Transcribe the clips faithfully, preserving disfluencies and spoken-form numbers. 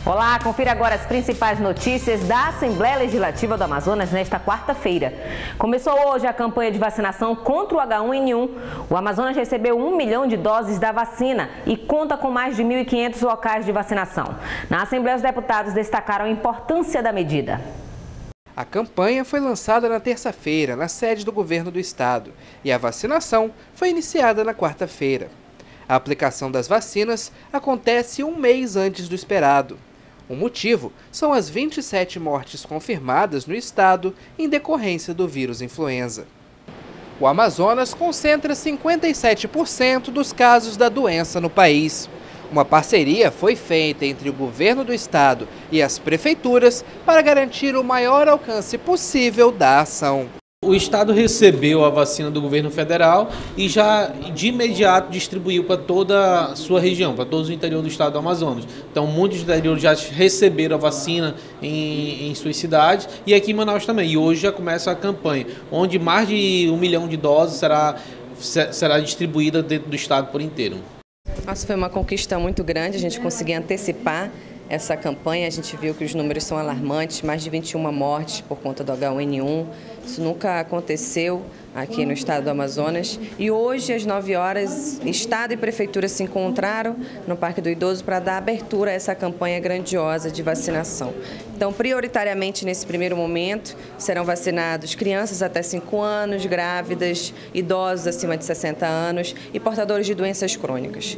Olá, confira agora as principais notícias da Assembleia Legislativa do Amazonas nesta quarta-feira. Começou hoje a campanha de vacinação contra o H um N um. O Amazonas recebeu um milhão de doses da vacina e conta com mais de mil e quinhentos locais de vacinação. Na Assembleia, os deputados destacaram a importância da medida. A campanha foi lançada na terça-feira, na sede do governo do estado, e a vacinação foi iniciada na quarta-feira. A aplicação das vacinas acontece um mês antes do esperado. O motivo são as vinte e sete mortes confirmadas no estado em decorrência do vírus influenza. O Amazonas concentra cinquenta e sete por cento dos casos da doença no país. Uma parceria foi feita entre o governo do estado e as prefeituras para garantir o maior alcance possível da ação. O estado recebeu a vacina do governo federal e já de imediato distribuiu para toda a sua região, para todo o interior do estado do Amazonas. Então muitos do interior já receberam a vacina em, em suas cidades e aqui em Manaus também. E hoje já começa a campanha, onde mais de um milhão de doses será, será distribuída dentro do estado por inteiro. Nossa, foi uma conquista muito grande, a gente conseguiu antecipar essa campanha. A gente viu que os números são alarmantes, mais de vinte e uma mortes por conta do H um N um. Isso nunca aconteceu aqui no estado do Amazonas. E hoje, às nove horas, Estado e Prefeitura se encontraram no Parque do Idoso para dar abertura a essa campanha grandiosa de vacinação. Então, prioritariamente, nesse primeiro momento, serão vacinados crianças até cinco anos, grávidas, idosos acima de sessenta anos e portadores de doenças crônicas.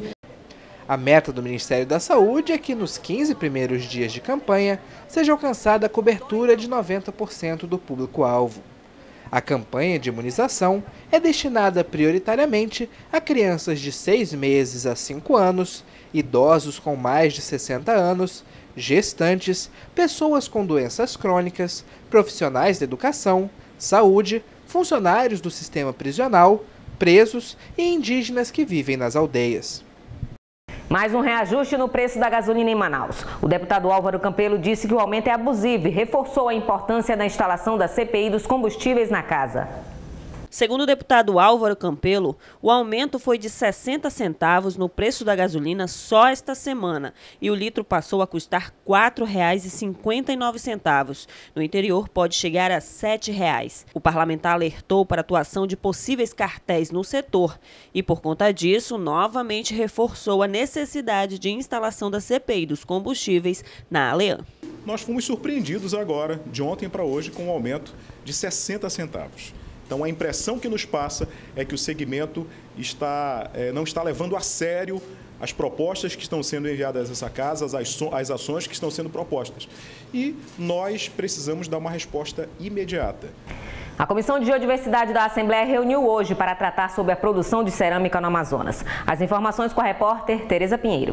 A meta do Ministério da Saúde é que nos quinze primeiros dias de campanha seja alcançada a cobertura de noventa por cento do público-alvo. A campanha de imunização é destinada prioritariamente a crianças de seis meses a cinco anos, idosos com mais de sessenta anos, gestantes, pessoas com doenças crônicas, profissionais da educação, saúde, funcionários do sistema prisional, presos e indígenas que vivem nas aldeias. Mais um reajuste no preço da gasolina em Manaus. O deputado Álvaro Campelo disse que o aumento é abusivo e reforçou a importância da instalação da C P I dos combustíveis na casa. Segundo o deputado Álvaro Campelo, o aumento foi de sessenta centavos no preço da gasolina só esta semana e o litro passou a custar quatro reais e cinquenta e nove centavos. No interior pode chegar a sete reais. O parlamentar alertou para a atuação de possíveis cartéis no setor e, por conta disso, novamente reforçou a necessidade de instalação da C P I dos combustíveis na Alean. Nós fomos surpreendidos agora, de ontem para hoje, com um aumento de sessenta centavos. Então, a impressão que nos passa é que o segmento está, é, não está levando a sério as propostas que estão sendo enviadas a essa casa, as, as ações que estão sendo propostas. E nós precisamos dar uma resposta imediata. A Comissão de Biodiversidade da Assembleia reuniu hoje para tratar sobre a produção de cerâmica no Amazonas. As informações com a repórter Tereza Pinheiro.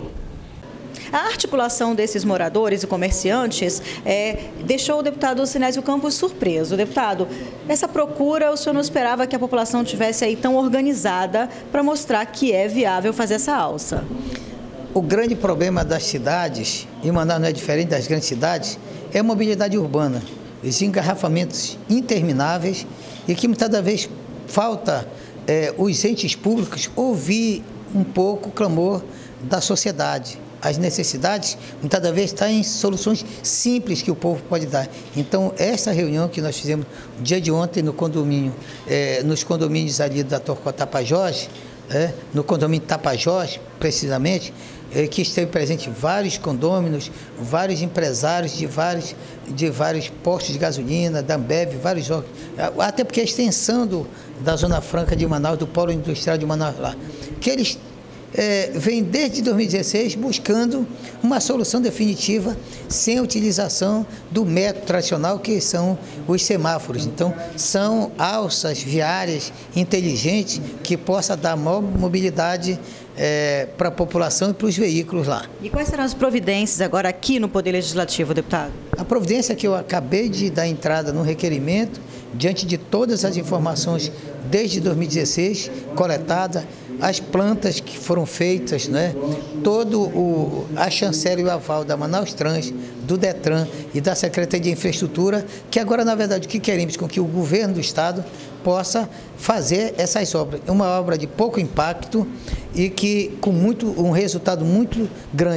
A articulação desses moradores e comerciantes é, deixou o deputado Sinésio Campos surpreso. Deputado, essa procura, o senhor não esperava que a população tivesse aí tão organizada para mostrar que é viável fazer essa alça? O grande problema das cidades, e Manaus não é diferente das grandes cidades, é a mobilidade urbana. Os engarrafamentos intermináveis e que muitas vezes falta é, os entes públicos ouvir um pouco o clamor da sociedade. As necessidades, muitas vezes, estão em soluções simples que o povo pode dar. Então, essa reunião que nós fizemos no dia de ontem no condomínio, é, nos condomínios ali da Torcó Tapajós, é, no condomínio Tapajós, precisamente, é, que esteve presente vários condôminos, vários empresários de vários, de vários postos de gasolina, da Ambev, vários órgãos, até porque a extensão do, da Zona Franca de Manaus, do Polo Industrial de Manaus lá, que eles É, vem desde dois mil e dezesseis buscando uma solução definitiva sem a utilização do método tradicional que são os semáforos. Então, são alças viárias inteligentes que possam dar maior mobilidade é, para a população e para os veículos lá. E quais serão as providências agora aqui no Poder Legislativo, deputado? A providência que eu acabei de dar entrada no requerimento, diante de todas as informações desde dois mil e dezesseis coletadas, as plantas que foram feitas, né? Todo o, a chancela e o aval da Manaus Trans, do Detran e da Secretaria de Infraestrutura, que agora, na verdade, o que queremos com que o governo do Estado possa fazer essas obras. É uma obra de pouco impacto e que com muito, um resultado muito grande.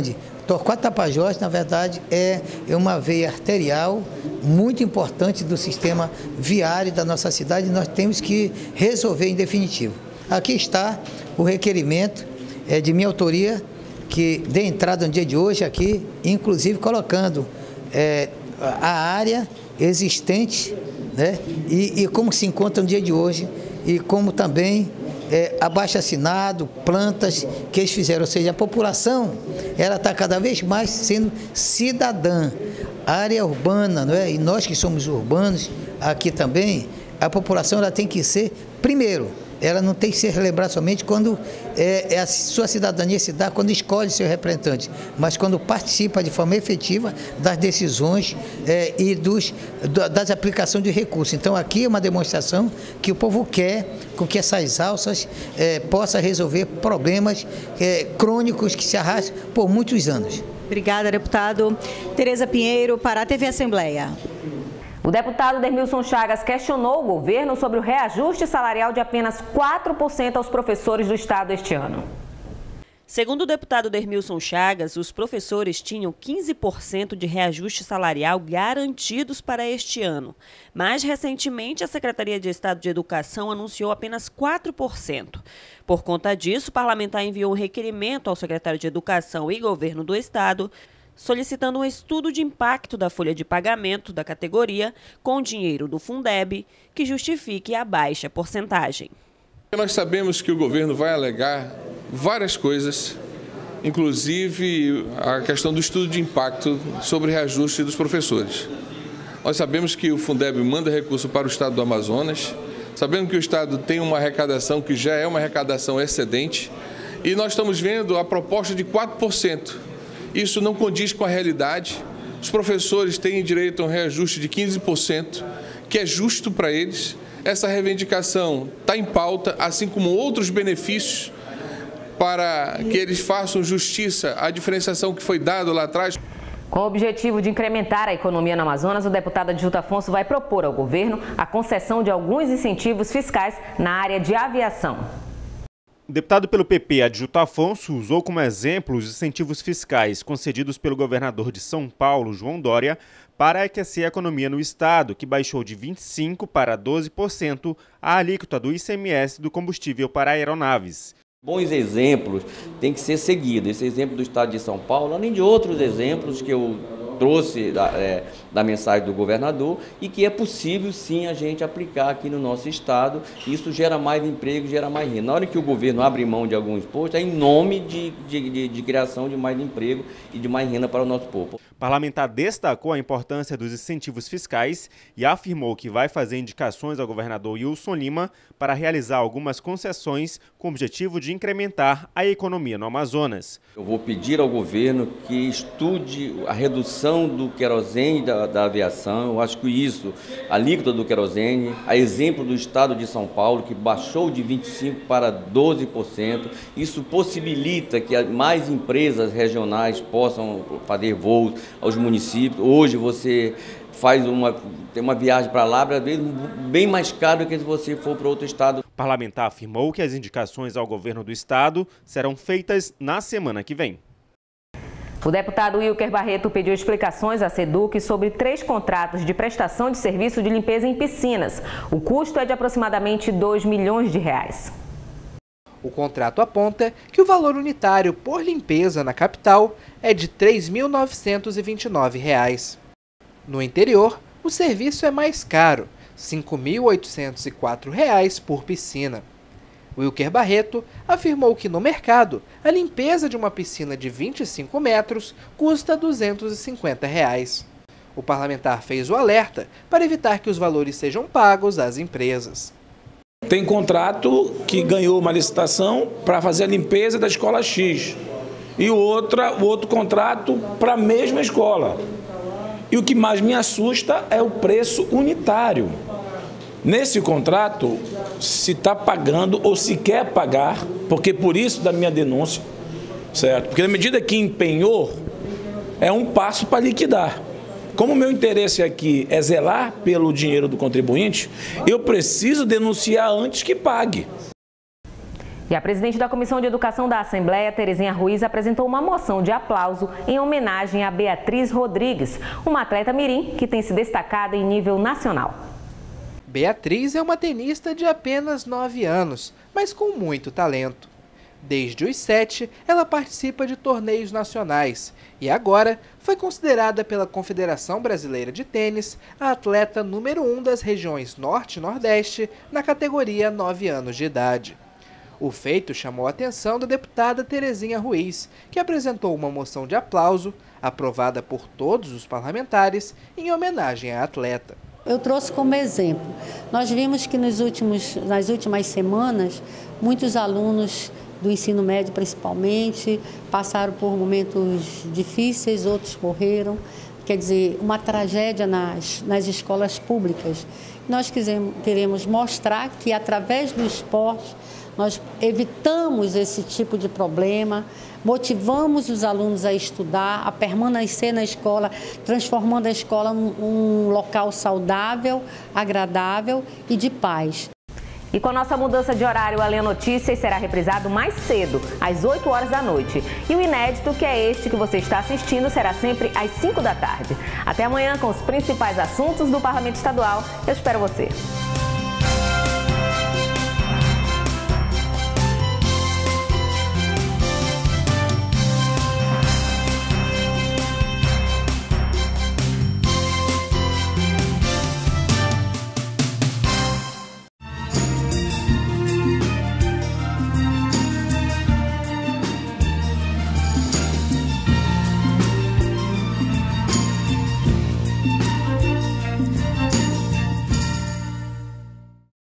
Torquato Tapajós, na verdade, é uma veia arterial muito importante do sistema viário da nossa cidade e nós temos que resolver em definitivo. Aqui está o requerimento é, de minha autoria, que dê entrada no dia de hoje aqui, inclusive colocando é, a área existente, né, e, e como se encontra no dia de hoje, e como também é, abaixo-assinado, plantas que eles fizeram, ou seja, a população ela está cada vez mais sendo cidadã, a área urbana, não é? E nós que somos urbanos aqui também, a população ela tem que ser, primeiro, ela não tem que ser relembrada somente quando é, é a sua cidadania se dá, quando escolhe seu representante, mas quando participa de forma efetiva das decisões é, e dos, das aplicações de recursos. Então aqui é uma demonstração que o povo quer com que essas alças é, possam resolver problemas é, crônicos que se arrastam por muitos anos. Obrigada, deputado. Tereza Pinheiro, para a T V Assembleia. O deputado Dermilson Chagas questionou o governo sobre o reajuste salarial de apenas quatro por cento aos professores do estado este ano. Segundo o deputado Dermilson Chagas, os professores tinham quinze por cento de reajuste salarial garantidos para este ano. Mais recentemente, a Secretaria de Estado de Educação anunciou apenas quatro por cento. Por conta disso, o parlamentar enviou um requerimento ao secretário de Educação e Governo do Estado, solicitando um estudo de impacto da folha de pagamento da categoria com dinheiro do Fundeb que justifique a baixa porcentagem. Nós sabemos que o governo vai alegar várias coisas, inclusive a questão do estudo de impacto sobre reajuste dos professores. Nós sabemos que o Fundeb manda recurso para o estado do Amazonas, sabemos que o estado tem uma arrecadação que já é uma arrecadação excedente e nós estamos vendo a proposta de quatro por cento. Isso não condiz com a realidade. Os professores têm direito a um reajuste de quinze por cento, que é justo para eles. Essa reivindicação está em pauta, assim como outros benefícios para que eles façam justiça à diferenciação que foi dada lá atrás. Com o objetivo de incrementar a economia no Amazonas, o deputado Adilto Afonso vai propor ao governo a concessão de alguns incentivos fiscais na área de aviação. O deputado pelo P P, Adilto Afonso, usou como exemplo os incentivos fiscais concedidos pelo governador de São Paulo, João Dória, para aquecer a economia no estado, que baixou de vinte e cinco por cento para doze por cento a alíquota do I C M S do combustível para aeronaves. Bons exemplos têm que ser seguidos. Esse exemplo do estado de São Paulo, além de outros exemplos que eu trouxe da, é, da mensagem do governador e que é possível sim a gente aplicar aqui no nosso estado. Isso gera mais emprego, gera mais renda. Na hora que o governo abre mão de alguns impostos, é em nome de, de, de, de criação de mais emprego e de mais renda para o nosso povo. O parlamentar destacou a importância dos incentivos fiscais e afirmou que vai fazer indicações ao governador Wilson Lima para realizar algumas concessões com o objetivo de incrementar a economia no Amazonas. Eu vou pedir ao governo que estude a redução do querosene da, da aviação. Eu acho que isso, a alíquota do querosene, a exemplo do estado de São Paulo, que baixou de vinte e cinco por cento para doze por cento, isso possibilita que mais empresas regionais possam fazer voos aos municípios. Hoje você faz uma, tem uma viagem para lá, às vezes bem mais caro do que se você for para outro estado. O parlamentar afirmou que as indicações ao governo do estado serão feitas na semana que vem. O deputado Wilker Barreto pediu explicações à SEDUC sobre três contratos de prestação de serviço de limpeza em piscinas. O custo é de aproximadamente dois milhões de reais. O contrato aponta que o valor unitário por limpeza na capital é de três mil novecentos e vinte e nove reais. No interior, o serviço é mais caro, cinco mil oitocentos e quatro reais por piscina. Wilker Barreto afirmou que no mercado, a limpeza de uma piscina de vinte e cinco metros custa duzentos e cinquenta reais. O parlamentar fez o alerta para evitar que os valores sejam pagos às empresas. Tem contrato que ganhou uma licitação para fazer a limpeza da escola X e o outro, o outro contrato para a mesma escola. E o que mais me assusta é o preço unitário. Nesse contrato, se está pagando ou se quer pagar, porque por isso da minha denúncia, certo? Porque na medida que empenhou, é um passo para liquidar. Como o meu interesse aqui é zelar pelo dinheiro do contribuinte, eu preciso denunciar antes que pague. E a presidente da Comissão de Educação da Assembleia, Terezinha Ruiz, apresentou uma moção de aplauso em homenagem a Beatriz Rodrigues, uma atleta mirim que tem se destacado em nível nacional. Beatriz é uma tenista de apenas nove anos, mas com muito talento. Desde os sete, ela participa de torneios nacionais e agora foi considerada pela Confederação Brasileira de Tênis a atleta número um das regiões Norte e Nordeste na categoria nove anos de idade. O feito chamou a atenção da deputada Terezinha Ruiz, que apresentou uma moção de aplauso, aprovada por todos os parlamentares, em homenagem à atleta. Eu trouxe como exemplo. Nós vimos que nos últimos, nas últimas semanas, muitos alunos do ensino médio principalmente passaram por momentos difíceis, outros morreram. Quer dizer, uma tragédia nas, nas escolas públicas. Nós quisemos, queremos mostrar que através do esporte nós evitamos esse tipo de problema, motivamos os alunos a estudar, a permanecer na escola, transformando a escola num um local saudável, agradável e de paz. E com a nossa mudança de horário, a Lê Notícias será reprisado mais cedo, às oito horas da noite. E o inédito, que é este que você está assistindo, será sempre às cinco da tarde. Até amanhã com os principais assuntos do Parlamento Estadual. Eu espero você.